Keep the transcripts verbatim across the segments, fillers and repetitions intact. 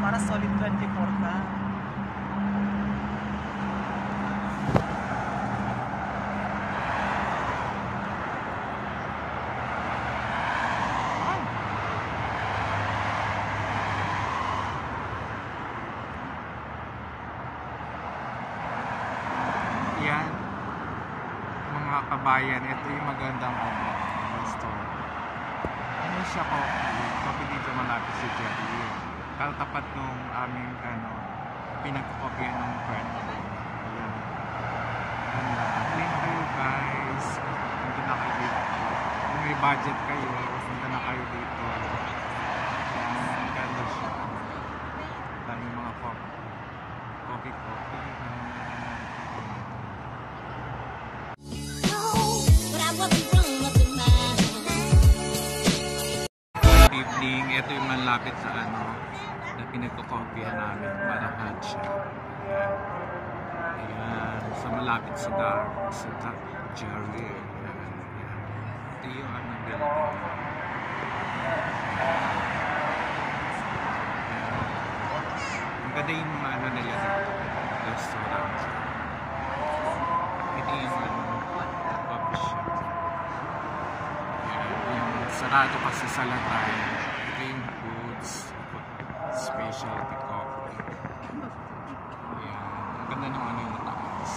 para solid twenty-four ka. Yan, mga kabayan, ito yung magandang ano, store. Ano siya, coffee? Coffee dito malapit si JARIR. Kaltapat nung aming ano, pinagkakopyan ng friend ko. Ayan. Ganda. Clean kayo guys. Punta na kayo dito. Kung may budget kayo, punta na kayo dito. Ayan, ganda siya. Dami mga coffee. Coffee, coffee. Evening, ito yung malapit sa ano na pinagkakopya namin, malahan siya. Ayan. Ayan, sa malapit sa dar, sa JARIR. Ayan. Ito yung ano building. Ang ganda yung mga ano nila dito, restaurant. Ito yung ano, coffee shop. Sarado kasi sa lagay. Ito yung foods, specialty coffee. Ayan. Ang ganda ng ano yung taas.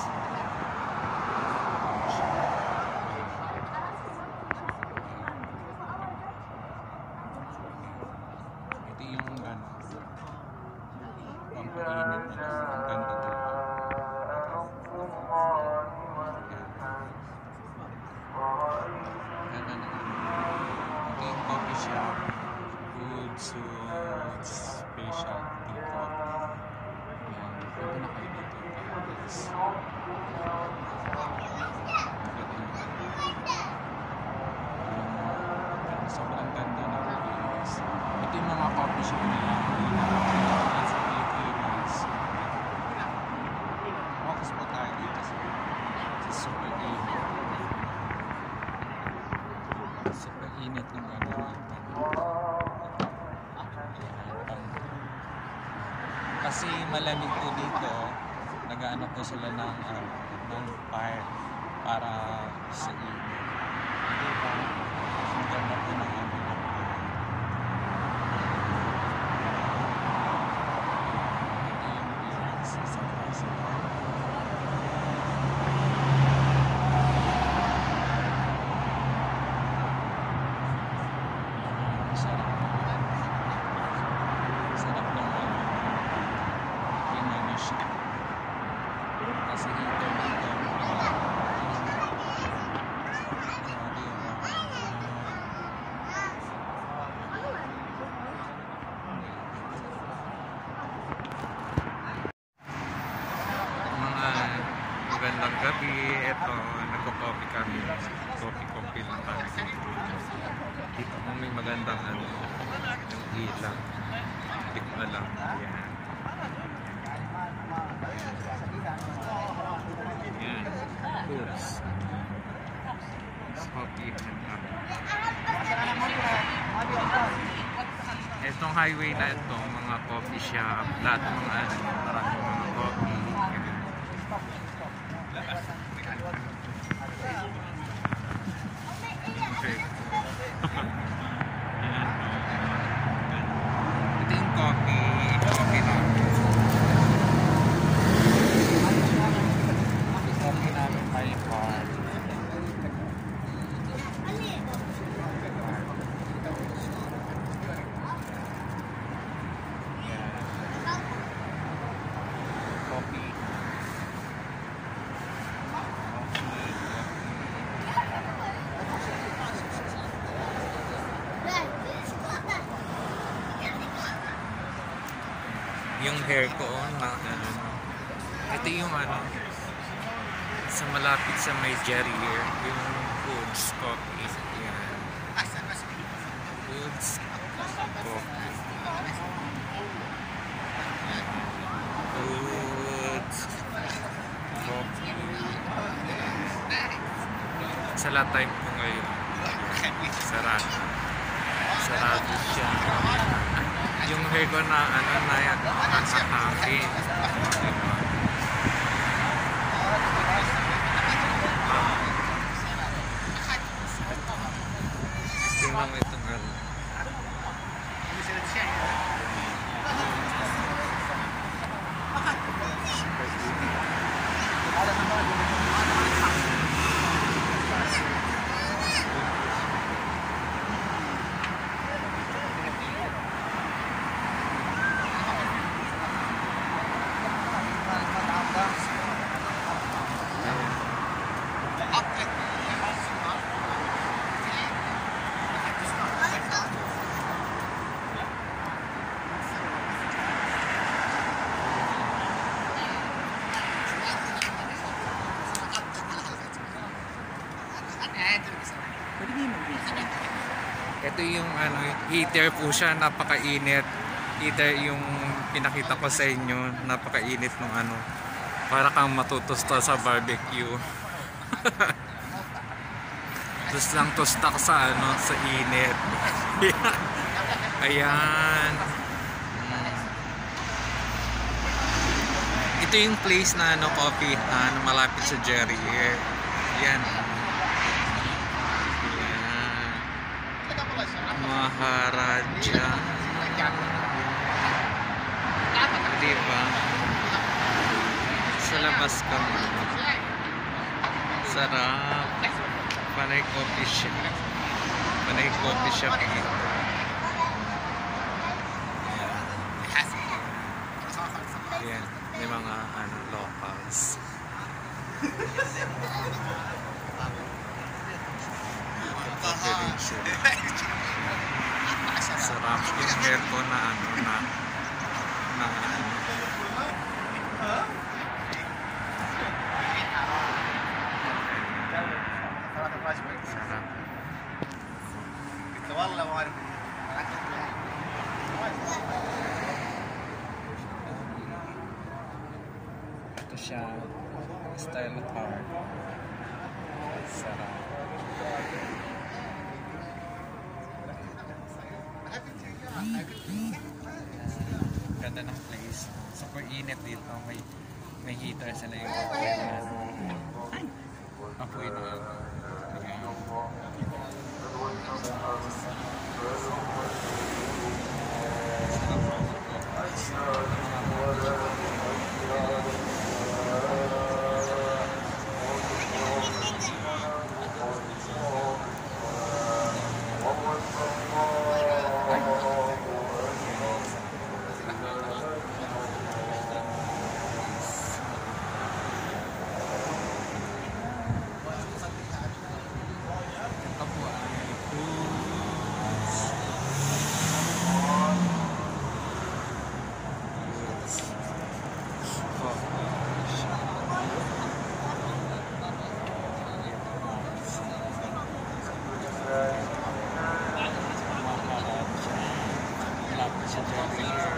Ito yung ano, pampainit na. Ang ganda dito. Coffee shop, food, foods, specialty coffee. Ayan, punta na kayo dito guys. Sobrang ganda na guys. Ito yung mga coffee shop nila sa Pilipinas. Focus po tayo dito sa super init. Super init ng ano. Kasi malamig po dito, nag-ano po sila ng, uh, ng fire para sa init. Hindi ba? Ang ganda po ng ano. Ito yung relax sa kasi. Kasi dito dito mga magandang gabi. Ito, nagko-coffee kami. Coffee-coffee lang kami. Dito kung may magandang ano, yung ilang. Tik na lang. Yan. Yan, foods. Coffee and up. Itong highway na ito, mga coffee shop, lahat ng mga ano, maraming mga coffee. Okay. Ito yung coffee, coffee na. Coffee namin may bar. Coffee. Yung hair ko na ano, ito yung ano sa malapit sa may JARIR, yung foods, coffee. Yan. Foods, coffee. Foods, coffee. Sa lahat time ko ngayon. Sarado. Sarado siya. Yung hair ko na ano na yan, nakakaki. Tingnan mo itong ano. Ito yung ano, heater po siya, napakainit. Heater yung pinakita ko sa inyo, napakainit ng ano. Para kang matutusta sa barbecue. Tapos lang tostak sa ano, sa init. Ayan. Ito yung place na ano, coffee na malapit sa JARIR. Ayan. Maharaja. Diba? Sa labas kami. Sarap. Panay coffee shop. Panay coffee shop dito. Ayan. May mga ano, locals. Coffee rin siya. Sarap yung hair ko na ano na na ano. Sarap. Ito siya, style of heart. Sarap. Ganda ng place. Super init dito. May may heater sila yung apoy na ano. Sa JARIR.